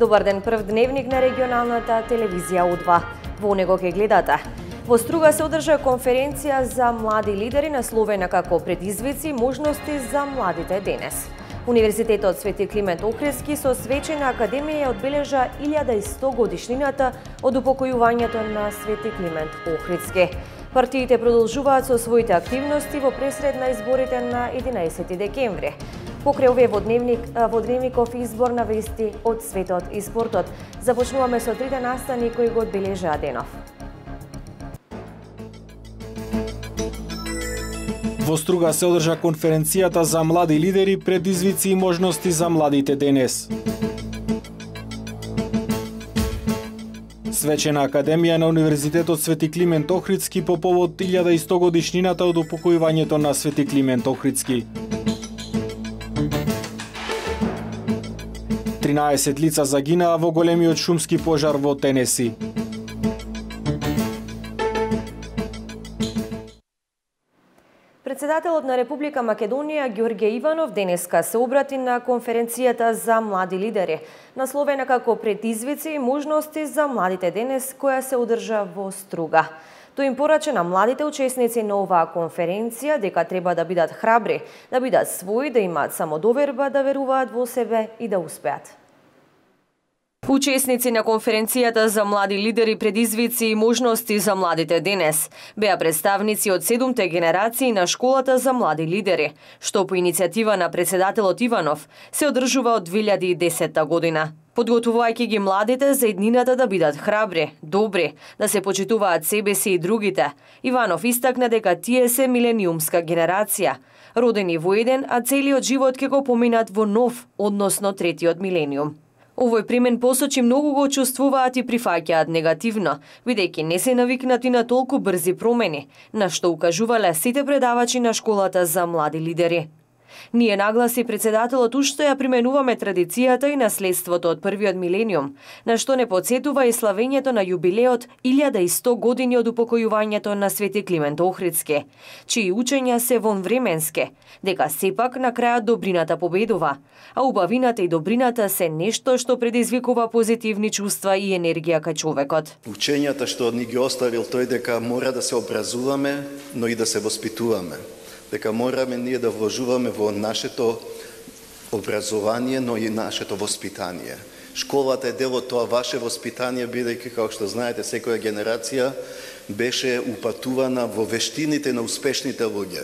Добар ден, прв дневник на регионалната телевизија У2. Во него ке гледате. Во Струга се одржа конференција за млади лидери насловена како предизвици и можности за младите денес. Универзитетот Свети Климент Охридски со свечена академија одбележа 1100 годишнината од упокојувањето на Свети Климент Охридски. Партиите продолжуваат со своите активности во пресред на изборите на 11 декември. Покрај овие во дневников избор на вести од светот и спортот. Започнуваме со трите настани кои го одбележаа денов. Во Струга се одржа конференцијата за млади лидери, предизвици и можности за младите денес. Свечена академија на Универзитетот Свети Климент Охридски по повод 1100 годишнината од упокојувањето на Свети Климент Охридски. 13 лица загинаа во големиот шумски пожар во Тенеси. Председателот на Република Македонија Ѓорѓе Иванов денеска се обрати на конференцијата за млади лидери, насловена како предизвици и можности за младите денес, која се одржа во Струга. Тој им порача на младите учесници на оваа конференција дека треба да бидат храбри, да бидат своји, да имаат самодоверба, да веруваат во себе и да успеат. Учесници на конференцијата за млади лидери, предизвици и можности за младите денес беа представници од 7-те генерации на школата за млади лидери, што по иницијатива на председателот Иванов се одржува од 2010 година. Подготвувајќи ги младите за иднината да бидат храбри, добри, да се почитуваат себе си и другите, Иванов истакна дека тие се милениумска генерација, родени во еден, а целиот живот ќе го поминат во нов, односно третиот милениум. Овој примен посочи многу го чувствуваат и прифаќаат негативно, бидејќи не се навикнати на толку брзи промени, на што укажувале сите предавачи на школата за млади лидери. Ние, нагласи председателот, уште ја применуваме традицијата и наследството од првиот милениум, на што не подсетува и славењето на јубилеот 1100 години од упокојувањето на Свети Климент Охридски, чии учења се вонвременски, дека сепак на крајот добрината победува, а убавината и добрината се нешто што предизвикува позитивни чувства и енергија кај човекот. Учењата што ни ги оставил тој дека мора да се образуваме, но и да се воспитуваме. Дека мораме ние да вложуваме во нашето образование, но и нашето воспитание. Школата е дел од тоа ваше воспитание, бидејќи, како што знаете, секоја генерација беше упатувана во вештините на успешните луѓе.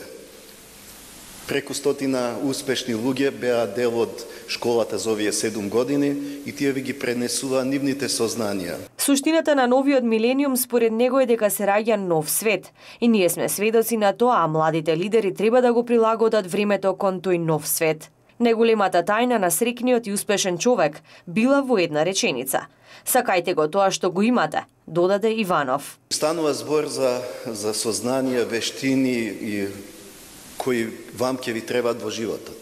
Преку 100 успешни луѓе беа дел од школата за овие 7 години и тие ви ги пренесува нивните сознанија. Суштината на новиот милениум според него е дека се раѓа нов свет и ние сме сведоци на тоа, а младите лидери треба да го прилагодат времето кон тој нов свет. Неголемата тајна на среќниот и успешен човек била во една реченица. Сакајте го тоа што го имате, додаде Иванов. Станува збор за сознание, вештини и кои вам ќе ви требаат во животот.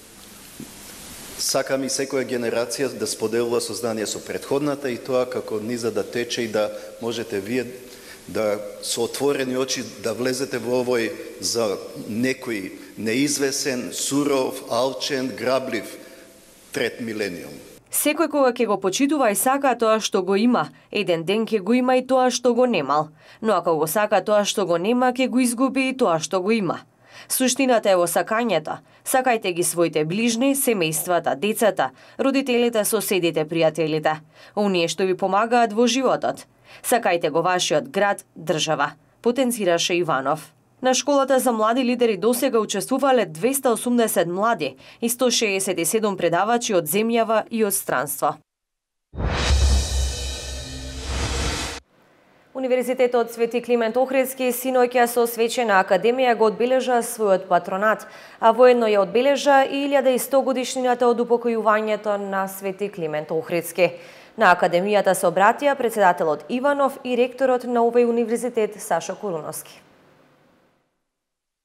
Сакам и секоја генерација да споделува сознание со претходната и тоа како низа да тече и да можете вие да со отворени очи да влезете во овој за некој неизвесен, суров, алчен, граблив трет милениум. Секој кога ќе го почитува и сака тоа што го има, еден ден ќе го има и тоа што го немал. Но ако го сака тоа што го нема, ќе го изгуби и тоа што го има. Суштината е во сакањето. Сакајте ги своите ближни, семејствата, децата, родителите, соседите, пријателите, оние што ви помагаат во животот. Сакајте го вашиот град, држава, потенцираше Иванов. На школата за млади лидери досега учествувале 280 млади и 167 предавачи од земјава и од странство. Универзитетот Свети Климент Охридски синоќа со свечена академија го одбележа својот патронат, а воедно ја одбележа и 1100 годишнината од упокојувањето на Свети Климент Охридски. На академијата се обратија председателот Иванов и ректорот на овој универзитет Сашо Коруновски.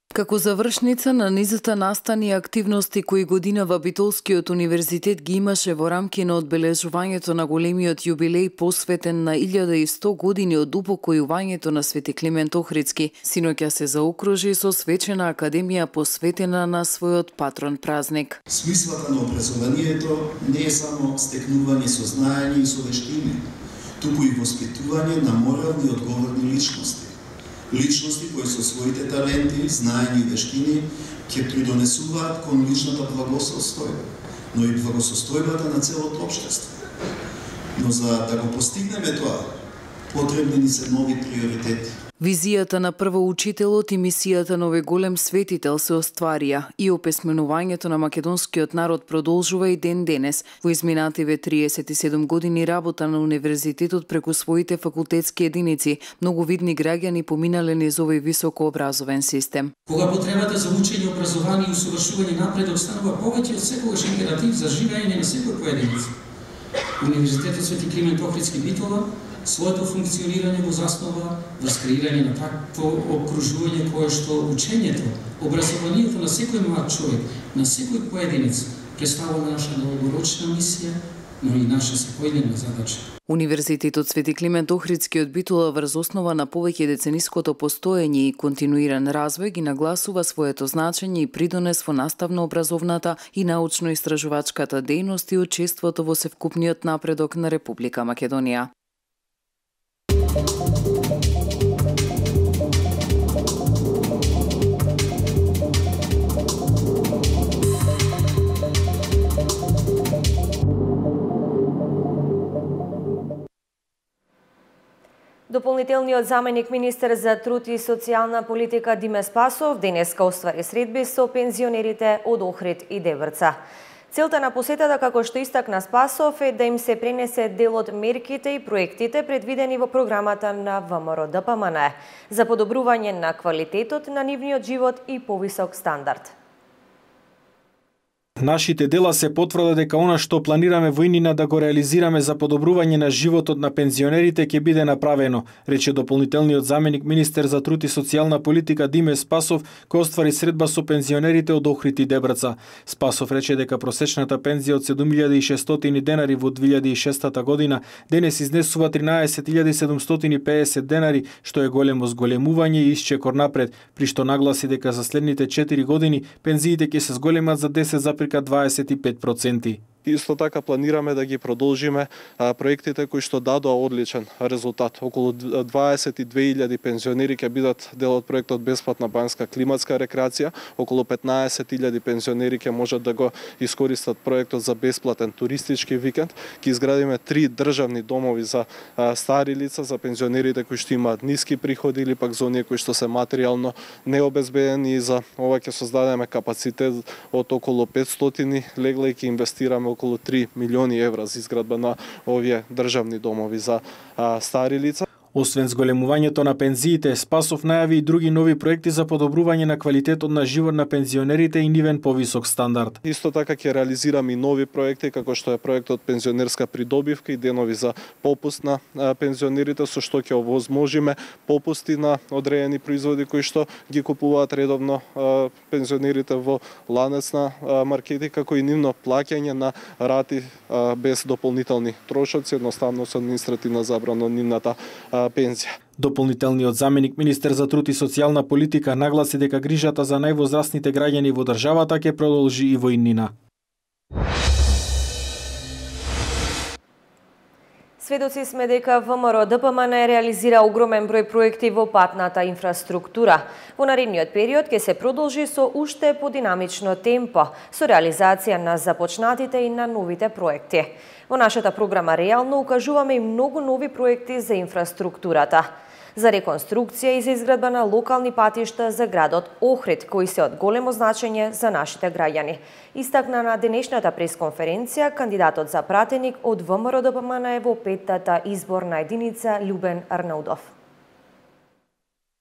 Како завршница на низата настани и активности кои годинава Битолскиот универзитет ги имаше во рамки на одбележувањето на големиот јубилеј посветен на 1100 години од упокојувањето на Свети Климент Охридски, синоќа се заокружи со свечена академија посветена на својот патрон празник. Смислата на образованието не е само стекнување со знаење и со вештини, туку и воспитување на морални и одговорни личности. Личности кои со своите таленти, знаења и вештини ќе придонесуваат кон личната благосостојба, но и благосостојбата на целото општество. Но за да го постигнеме тоа, потребни ни се нови приоритети. Визијата на првоучителот и мисијата на овој голем светител се остварија и описменувањето на македонскиот народ продолжува и ден денес. Во изминативе 37 години работа на универзитетот преку своите факултетски единици, многу видни граѓани поминале низ овој високообразовен систем. Кога потребата за учење, образование и усовршување напредок станува повеќе од секогаш императив за живење на секој поединец, Универзитетот Свети Климент Охридски Битола своето функционирање го заснова врз креирање на такво окружување кое што учењето, образованието на секој млад човек, на секој поединец представува наша долгорочна мисија, но и наша секојдневна задача. Универзитетот Свети Климент Охридски од Битола врз основа на повеќе децениското постоење и континуиран развој ги нагласува своето значење и придонес во наставно-образовната и научно-истражувачката дејност и учеството во севкупниот напредок на Република Македонија. Дополнителниот заменик министер за труд и социјална политика Диме Спасов денеска оствари средби со пензионерите од Охрид и Дебрца. Целта на посетата, како што истакна Спасов, е да им се пренесе дел од мерките и проектите предвидени во програмата на ВМРО-ДПМН за подобрување на квалитетот на нивниот живот и повисок стандард. Нашите дела се потврда дека она што планираме во иднина да го реализираме за подобрување на животот на пензионерите ќе биде направено, рече дополнителниот заменик министер за труд и социјална политика Диме Спасов, кој оствари средба со пензионерите од Охрид и Дебрца. Спасов рече дека просечната пензија од 7600 денари во 2006 година денес изнесува 13750 денари, што е големо зголемување и исчекор напред, при што нагласи дека за следните 4 години пензиите ќе се зголемат за 10,25%. Исто така планираме да ги продолжиме проектите кои што дадоа одличен резултат. Околу 22.000 пензионери ќе бидат дел од проектот Бесплатна банјска климатска рекреација. Околу 15.000 пензионери ќе можат да го искористат проектот за бесплатен туристички викенд. Ќе изградиме 3 државни домови за стари лица, за пензионерите кои што имаат ниски приходи или пак за оние кои што се материјално необезбедени. За ова ќе создадеме капацитет од околу 500 легла и ќе инвестираме околу 3 милиони евра за изградба на овие државни домови за стари лица. Освен зголемувањето на пензиите, Спасов најави и други нови проекти за подобрување на квалитетот на живот на пензионерите и нивен повисок стандард. Исто така ќе реализираме и нови проекти, како што е проектот Пензионерска придобивка и денови за попуст на пензионерите, со што ќе овозможиме попусти на одредени производи кои што ги купуваат редовно пензионерите во ланец на маркети, како и нивно плаќање на рати без дополнителни трошоци, едноставно со административна забрана од нивната пензија. Дополнителниот заменик министер за труд и социјална политика нагласи дека грижата за највозрастните граѓани во државата ќе продолжи и во иднина. Сведоци сме дека ВМРО-ДПМН реализира огромен број проекти во патната инфраструктура. Во наредниот период ќе се продолжи со уште подинамично темпо, со реализација на започнатите и на новите проекти. Во нашата програма реално укажуваме и многу нови проекти за инфраструктурата, за реконструкција и за изградба на локални патишта за градот Охрид, кои се од големо значење за нашите граѓани. Истакна на денешната пресконференција кандидатот за пратеник од ВМРО-ДПМН во 5-та изборна единица Љубен Арнаудов.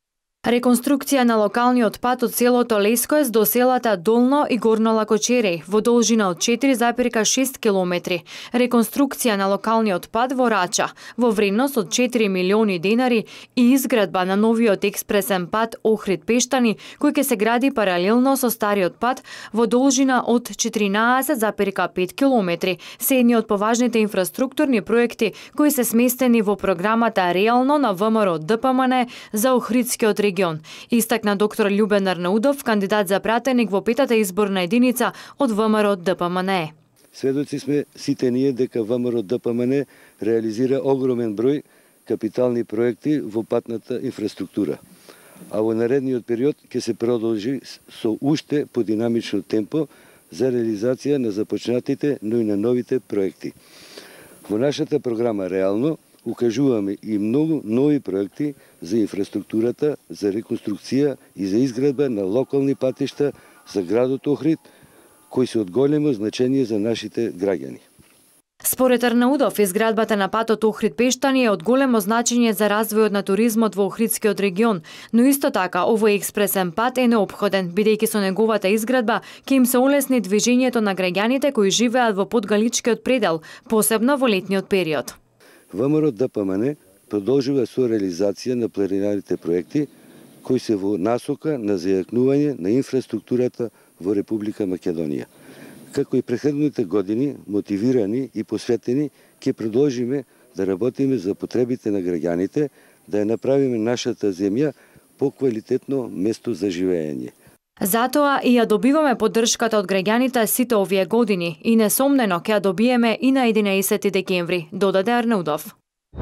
Реконструкција на локалниот пат од селото Лескоес до селата Долно и Горно Лакочереј во должина од 4,6 километри. Реконструкција на локалниот пат во Рача во вредност од 4 милиони денари и изградба на новиот експресен пат Охрид-Пештани, кој ќе се гради паралелно со стариот пат во должина од 14,5 километри, се едни од поважните инфраструктурни проекти кои се сместени во програмата Реално на ВМРО ДПМН за Охридскиот регион, истакна доктор Љубен Арнаудов, кандидат за пратеник во петата изборна единица од ВМРО ДПМН. Сведоци сме сите ние дека ВМРО ДПМН реализира огромен број капитални проекти во патната инфраструктура. А во наредниот период ќе се продолжи со уште подинамично темпо за реализација на започнатите, но и на новите проекти. Во нашата програма Реално укажуваме и многу нови проекти за инфраструктурата, за реконструкција и за изградба на локални патишта за градот Охрид, кои се од големо значение за нашите граѓани. Според Арнаудов, изградбата на патот Охрид-Пештани е од големо значење за развојот на туризмот во Охридскиот регион, но исто така овој експресен пат е неопходен, бидејќи со неговата изградба ќе им се олесни движењето на граѓаните кои живеат во подгаличкиот предел, посебно во летниот период. ВМРО ДПМН продолжува со реализација на планираните проекти кои се во насока на зајакнување на инфраструктурата во Република Македонија. Како и претходните години, мотивирани и посветени, ќе продолжиме да работиме за потребите на граѓаните, да ја направиме нашата земја поквалитетно место за живење. Затоа и ја добиваме поддршката од граѓаните сите овие години и несомнено ќе ја добиеме и на 11 декември, додаде Арнаудов.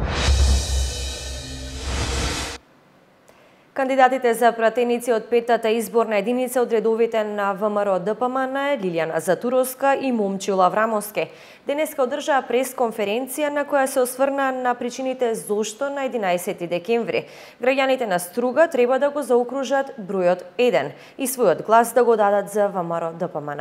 Кандидатите за пратеници од петата изборна единица од редовите на ВМРО ДПМН Лилијана Затуровска и Момчил Аврамовски денеска одржаа пресконференција на која се осврна на причините зошто на 11 декември граѓаните на Струга треба да го заокружат бројот 1 и својот глас да го дадат за ВМРО ДПМН.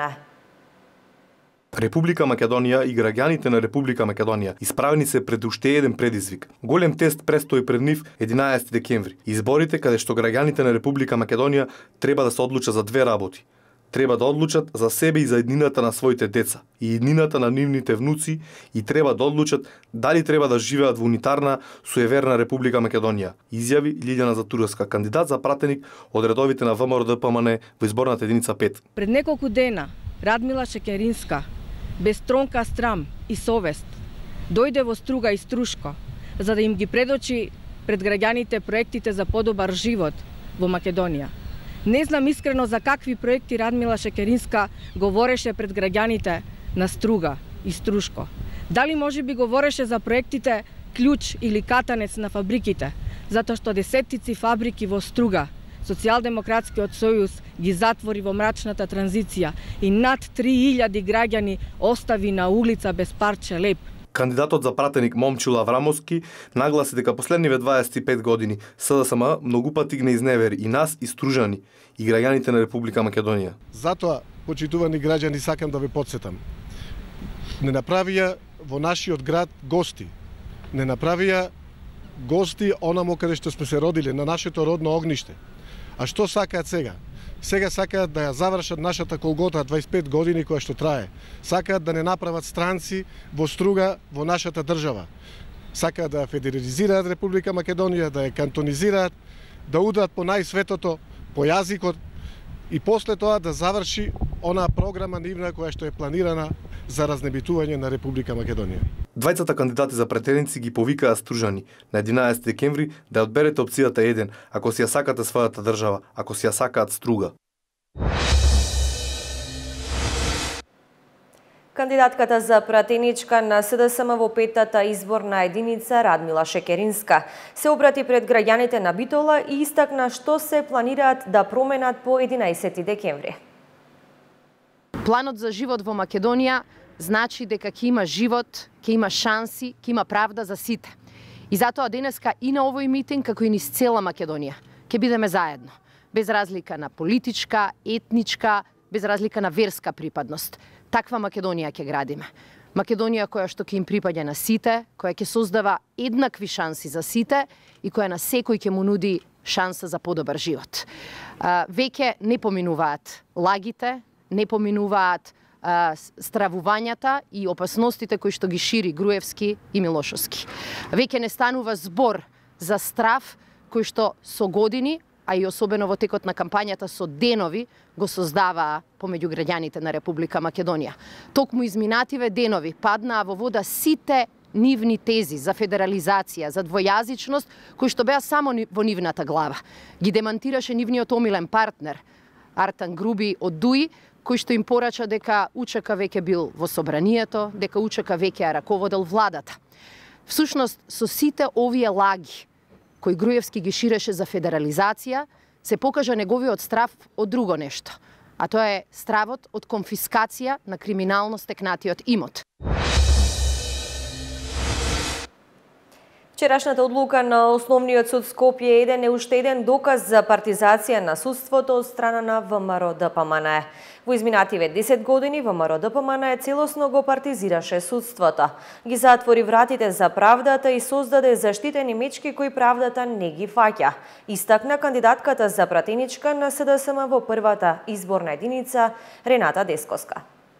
Република Македонија и граѓаните на Република Македонија исправени се пред уште еден предизвик. Голем тест престои пред нив 11 декември. Изборите каде што граѓаните на Република Македонија треба да се одлучат за две работи. Треба да одлучат за себе и за еднината на своите деца и еднината на нивните внуци и треба да одлучат дали треба да живеат во унитарна, суеверна Република Македонија, изјави Лилијана Затуровска, кандидат за пратеник од редовите на ВМРО ДПМН во изборната единица 5. Пред неколку дена Радмила Шекеринска без тронка страм и совест, дојде во Струга и Струшко, за да им ги предочи пред граѓаните проектите за подобар живот во Македонија. Не знам искрено за какви проекти Радмила Шекеринска говореше пред граѓаните на Струга и Струшко. Дали може би говореше за проектите Клjuč или Катанец на фабриките, затоа што десеттици фабрики во Струга Социјалдемократскиот сојуз ги затвори во мрачната транзиција и над 3000 граѓани остави на улица без парче леп. Кандидатот за пратеник Момчил Аврамовски нагласи дека последниве 25 години СДСМ многу пати ги изневери и нас, и стружани, и граѓаните на Република Македонија. Затоа, почитувани граѓани, сакам да ве потсетам. Не направија во нашиот град гости. Не направија гости онамо каде што сме се родиле, на нашето родно огниште. А што сакаат сега? Сега сакаат да ја завршат нашата колгота 25 години која што трае. Сакаат да не направат странци во Струга во нашата држава. Сакаат да ја федерализираат Република Македонија, да ја кантонизираат, да удрат по најсветото, по јазикот и после тоа да заврши онаа програма нивна која што е планирана за разнебитување на Република Македонија. Двајцата кандидати за пратеници ги повикаа стружани на 11 декември да одберете опцијата 1 ако си ја сакате својата држава, ако си ја сакаат Струга. Кандидатката за пратеничка на СДСМ во петата изборна единица Радмила Шекеринска се обрати пред граѓаните на Битола и истакна што се планираат да променат по 11 декември. Планот за живот во Македонија значи дека ќе има живот, ќе има шанси, ќе има правда за сите. И затоа денеска и на овој митинг, како и низ цела Македонија, ќе бидеме заедно, без разлика на политичка, етничка, без разлика на верска припадност. Таква Македонија ќе градиме. Македонија која што ќе им припаѓа на сите, која ќе создава еднакви шанси за сите и која на секој ќе му нуди шанса за подобар живот. Веќе не поминуваат лагите, не поминуваат стравувањата и опасностите кои што ги шири Груевски и Милошовски. Веќе не станува збор за страв кој што со години, а и особено во текот на кампањата со денови, го создаваа помеѓу граѓаните на Република Македонија. Токму изминативе денови паднаа во вода сите нивни тези за федерализација, за двојазичност, кои што беа само во нивната глава. Ги демантираше нивниот омилен партнер, Артан Груби од ДУИ, кој што им порача дека УЧК веќе бил во собранието, дека УЧК веќе ја раководел владата. Всушност, со сите овие лаги, кој Груевски ги ширеше за федерализација, се покажа неговиот страв од друго нешто, а тоа е стравот од конфискација на криминално стекнатиот имот. Вчерашната одлука на Основниот суд Скопје е уште еден доказ за партизација на судството од страна на ВМРО-ДПМН. Во изминативе 10 години ВМРО-ДПМН целосно го партизираше судството, ги затвори вратите за правдата и создаде заштитени мечки кои правдата не ги фаќа, истакна кандидатката за пратеничка на СДСМ во првата изборна единица Рената Десковска.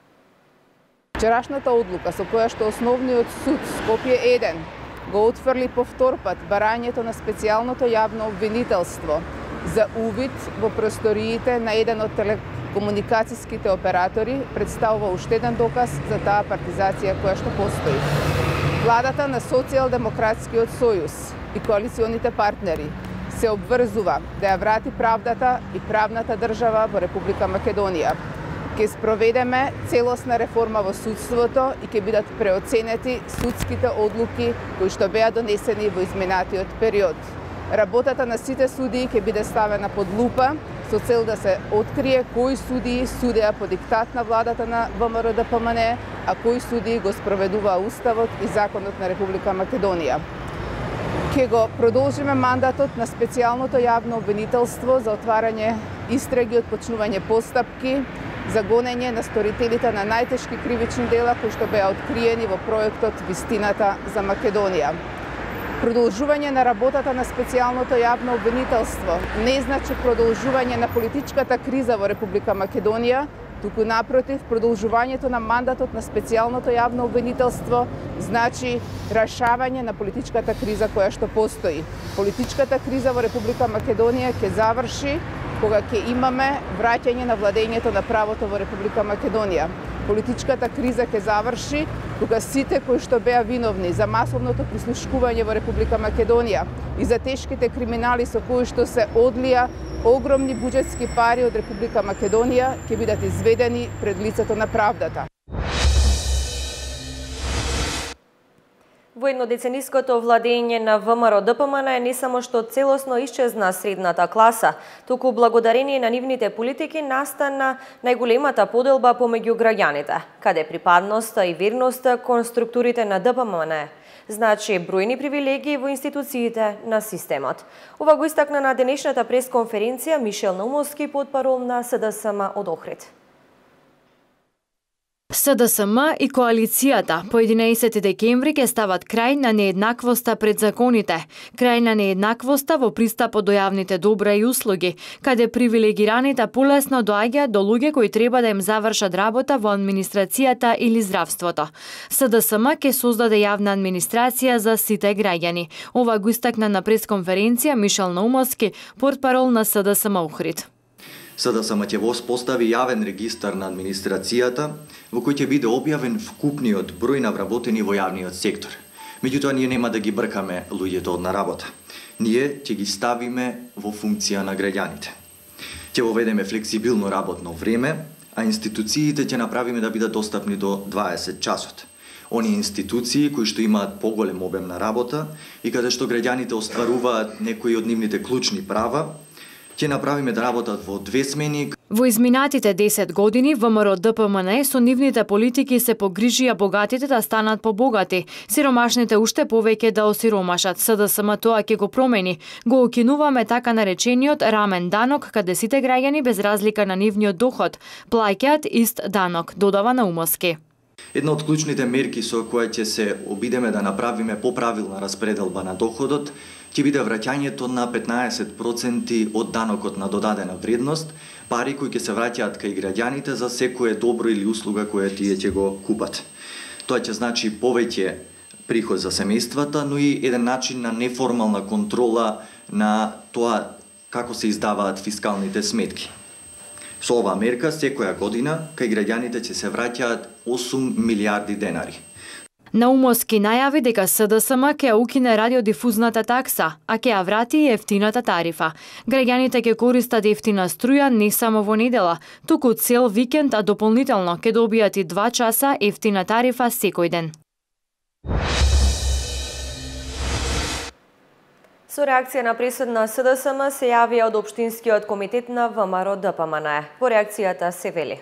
Вчерашната одлука со која што Основниот суд Скопје 1 го отфрли повтор пат барањето на специјалното јавно обвинителство за увид во просториите на еден од телекомуникацијските оператори представува уште еден доказ за таа партизација која што постои. Владата на Социјалдемократскиот сојуз и коалиционите партнери се обврзува да ја врати правдата и правната држава во Република Македонија. Ке спроведеме целосна реформа во судството и ке бидат преоценети судските одлуки кои што беа донесени во изминатиот период. Работата на сите судии ке биде ставена под лупа со цел да се открие кои судии судеа по диктат на владата на ВМРО-ДПМН, а кои судии го спроведуваа Уставот и Законот на Република Македонија. Ке го продолжиме мандатот на специјалното јавно обвинителство за отварање истраги, отпочнување постапки, за гонење на сторителите на најтешки кривични дела кои што беа откриени во проектот Вистината за Македонија. Продолжување на работата на специјалното јавно обвинителство не значи продолжување на политичката криза во Република Македонија, туку напротив, продолжувањето на мандатот на специјалното јавно обвинителство значи решавање на политичката криза која што постои. Политичката криза во Република Македонија ќе заврши кога ќе имаме враќање на владењето на правото во Република Македонија. Политичката криза ќе заврши кога сите кои што беа виновни за масовното прислушкување во Република Македонија и за тешките криминали со кои што се одлија огромни буџетски пари од Република Македонија ќе бидат изведени пред лицето на правдата. Во еднодецениското владење на ВМРО-ДПМН не само што целосно исчезна средната класа, туку благодарение на нивните политики настана најголемата поделба помеѓу граѓаните, каде припадноста и верноста кон структурите на ДПМН значи бројни привилегии во институциите на системот. Ова го истакна на денешната пресконференција Мишел Наумовски, потпарол на СДСМ од Охрид. СДСМ и коалицијата по 11 декември ќе стават крај на нееднаквоста пред законите, крај на нееднаквоста во пристапот до јавните добра и услуги, каде привилегираните полесно доаѓаат до луѓе кои треба да им завршат работа во администрацијата или здравството. СДСМ ќе создаде јавна администрација за сите граѓани. Ова го истакна на пресконференција Мишел Наумовски, портпарол на СДСМ Охрид. СДСМ ќе воспостави јавен регистар на администрацијата, во кој ќе биде објавен вкупниот број на вработени во јавниот сектор. Меѓутоа, ние нема да ги бркаме луѓето на работа. Ние ќе ги ставиме во функција на граѓаните. Ќе воведеме флексибилно работно време, а институциите ќе направиме да бидат достапни до 20 часот. Они институции кои што имаат поголем обем на работа и каде што граѓаните остваруваат некои од нивните клучни права, ќе направиме да работат во 2 смени. Во изминатите 10 години ВМРО-ДПМН со нивните политики се погрижија богатите да станат побогати, сиромашните уште повеќе да осиромашат. СДСМ тоа ќе го промени. Го укинуваме така наречениот рамен данок, каде сите граѓани без разлика на нивниот доход плаќаат ист данок, додава Наумовски. Една од клучните мерки со која ќе се обидеме да направиме поправилна распределба на доходот ќе биде враќањето на 15% од данокот на додадена вредност, пари кои ќе се враќаат кај граѓаните за секое добро или услуга која тие ќе го купат. Тоа ќе значи повеќе приход за семејствата, но и еден начин на неформална контрола на тоа како се издаваат фискалните сметки. Со оваа мерка секоја година кај граѓаните ќе се враќаат 8 милиарди денари. Наумовски најави дека СДСМ ќе укине радиодифузната такса, а ќе ја врати и ефтината тарифа. Граѓаните ќе користат ефтина струја не само во недела, туку цел викенд, а дополнително ќе добијат и 2 часа ефтина тарифа секој ден. Со реакција на пресуд на СДСМ се јавија од Општинскиот комитет на ВМРО ДПМН. Во реакцијата се вели: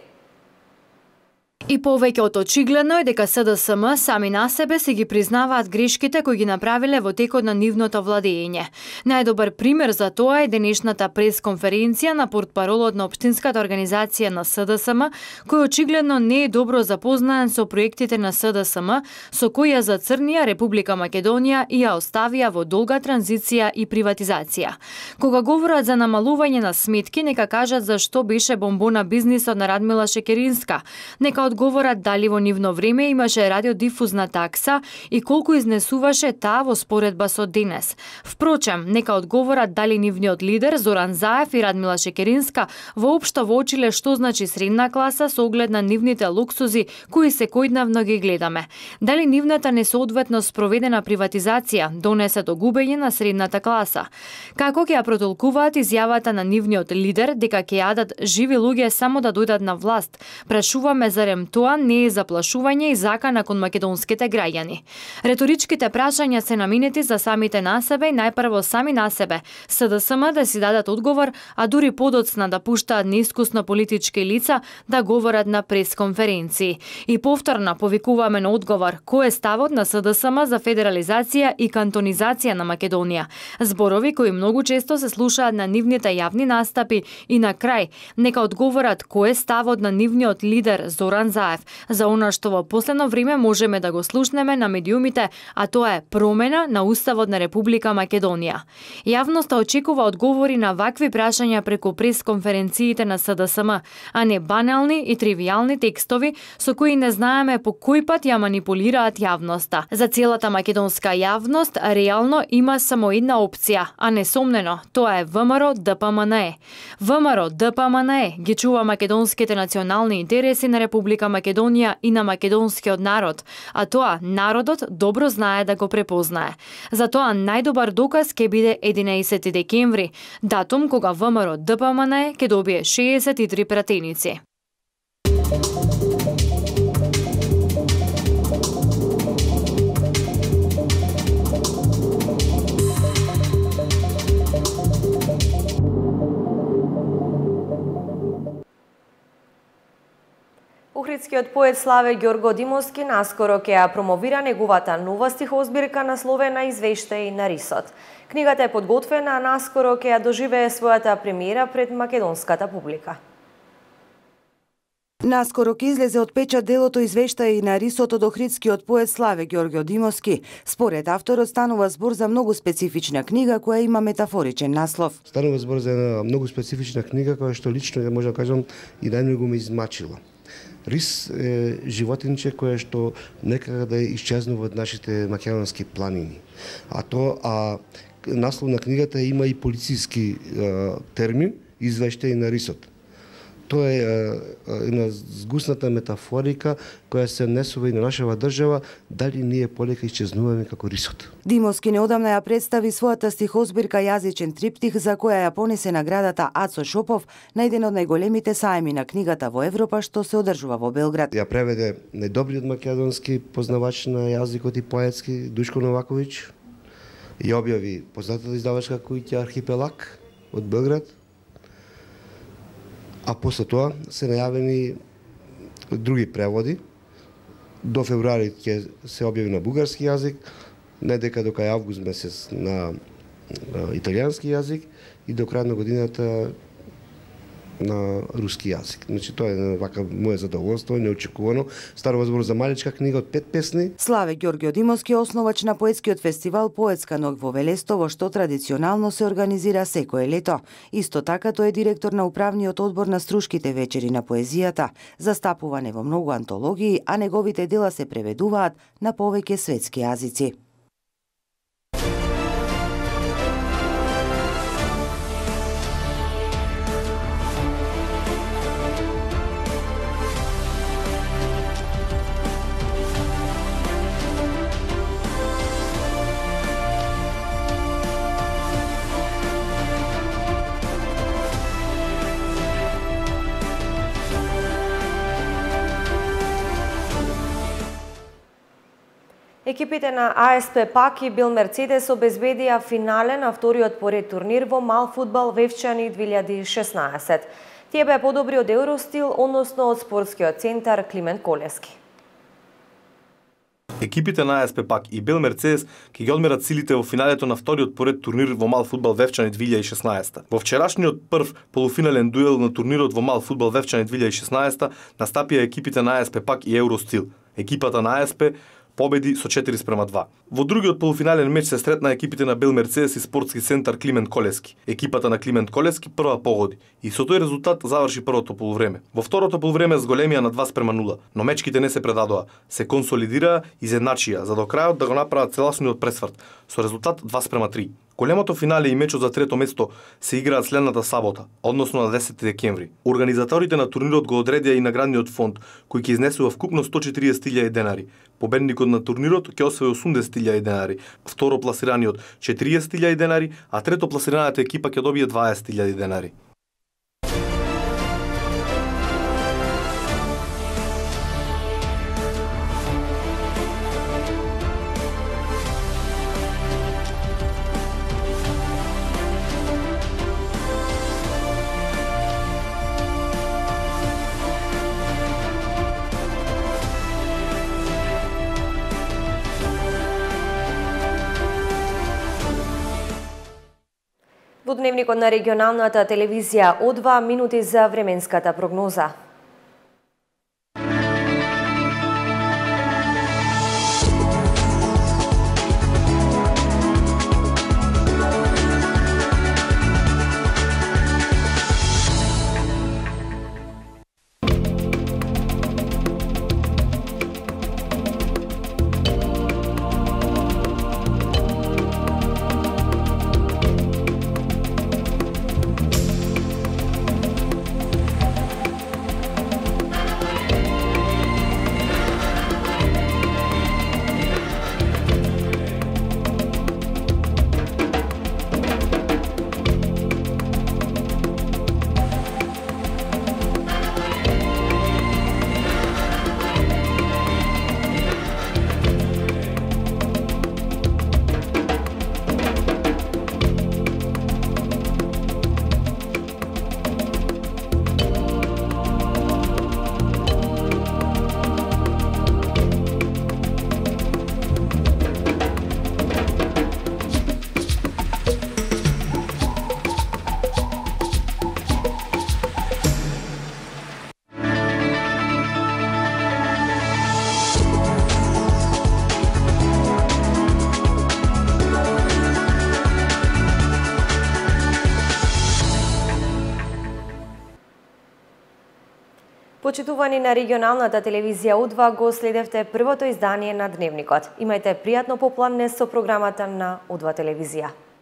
И повеќе од очигледно е дека СДСМ сами на себе си ги признаваат грешките кои ги направиле во текот на нивното владење. Најдобар пример за тоа е денешната пресконференција на портпаролот на Општинската организација на СДСМ, кој очигледно не е добро запознаен со проектите на СДСМ, со кои ја зацрнија Република Македонија и ја оставија во долга транзиција и приватизација. Кога говорат за намалување на сметки, нека кажат зашто беше бомбона бизнисот на Радмила Шекеринска. Нека одговорат дали во нивно време имаше радиодифузна такса и колку изнесуваше таа во споредба со денес. Впрочем, нека одговорат дали нивниот лидер Зоран Заев и Радмила Шекеринска воопшто воочиле што значи средна класа со оглед на нивните луксузи кои секојдневно ги гледаме. Дали нивната несоодветно спроведена приватизација донесе до губење на средната класа. Како ќе ја протолкуваат изјавата на нивниот лидер дека ќе јадат живи луѓе само да дојдат на власт? Прашуваме зарем тоа не е заплашување и закана кон македонските граѓани. Реторичките прашања се наменети за самите на себе и најпрво сами на себе. СДСМ да си дадат одговор, а дури подоцна да пуштаат неискусно политички лица да говорат на пресконференции. И повторно повикуваме на одговор кој е ставот на СДСМ за федерализација и кантонизација на Македонија. Зборови кои многу често се слушаат на нивните јавни настапи и на крај нека одговорат кој е ставот на нивниот лидер Зоран Заев за она што во последно време можеме да го слушнеме на медиумите, а тоа е промена на Уставот на Република Македонија. Јавноста очекува одговори на вакви прашања преку пресконференциите на СДСМ, а не банални и тривијални текстови со кои не знаеме по кој пат ја манипулираат јавноста. За целата македонска јавност реално има само една опција, а несомнено тоа е ВМРО ДПМН. ВМРО ДПМН ги чува македонските национални интереси на Република Македонија и на македонскиот народ, а тоа народот добро знае да го препознае. Затоа најдобар доказ ќе биде 11 декември, датум кога ВМРО ДПМН ќе добие 63 пратеници. Охридскиот поет Славе Ѓорго Димовски наскоро ќе ја промовира неговата нова стихозбирка насловена Извештаи на рисот. Книгата е подготвена, а наскоро ќе ја доживее својата премиера пред македонската публика. Наскоро ќе излезе од печат делото Извештаи на рисот од охридскиот поет Славе Ѓорго Димовски. Според авторот станува збор за многу специфична книга која има метафоричен наслов. Станува збор за една многу специфична книга која што лично може да кажам и најмногу ме измачила. Рис е животинче кое што некако да исчезнува од нашите македонски планини. А наслов на книгата има и полициски термин Извештаи на рисот. Тоа е една згусната метафорика која се несува и на нашава држава, дали ние полека исчезнуваме како рисот. Димовски неодамна ја представи својата стихозбирка Јазичен триптих, за која ја понесе наградата Ацо Шопов на еден од најголемите саеми на книгата во Европа што се одржува во Белград. Ја преведе најдобриот македонски познавач на јазикот и поетски Душко Новаковиќ. Ја објави познатата издавачка куќа Архипелаг од Белград. А после тоа се најавени други преводи. До февруари ќе се објави на бугарски јазик, не дека до кај август месец на италијански јазик и до крај на годината на руски јазик. Значи тоа е вака мое задоволство, неочекувано. Станува збор за маличка книга од 5 песни. Славе Ѓорѓио Димовски, основач на поетскиот фестивал Поетска ног во Велесто, во што традиционално се организира секое лето. Исто така тој е директор на управниот одбор на Струшките вечери на поезијата, застапуване во многу антологии, а неговите дела се преведуваат на повеќе светски јазици. Екипите на АСП Пак и Бил Мерцедес обезбедија финале на вториот поред турнир во мал фудбал Вевчани 2016. Тие беа подобри од Евростил, односно од спортскиот центар Климент Колески. Екипите на АСП Пак и Бил Мерцедес ќе ги одмерат силите во финалето на вториот поред турнир во мал фудбал Вевчани 2016. Во вчерашниот прв полуфинален дуел на турнирот во мал фудбал Вевчани 2016 настапија екипите на АСП Пак и Евростил. Екипата на АСП победи со 4:2. Во другиот полуфинален меч се сретна екипите на Бил Мерцедес и спортски центар Климент Колески. Екипата на Климент Колески прва погоди и со тој резултат заврши првото полувреме. Во второто полувреме зголемија на 2:0, но мечките не се предадоа, се консолидираа и изедначија за до крајот да го направат целосниот пресврт со резултат 2:3. Големото финале и мечот за трето место се играат следната сабота, односно на 10 декември. Организаторите на турнирот го одредија и наградниот фонд, кој ќе изнесува вкупно 140.000 денари. Победникот на турнирот ќе освои 80.000 денари, второ пласираниот 40.000 денари, а трето пласираната екипа ќе добие 20.000 денари. Во дневникот на регионалната телевизија О2 минути за временската прогноза. Почитувани на регионалната телевизија О2, го следевте првото издание на Дневникот. Имајте пријатно попладне со програмата на О2 телевизија.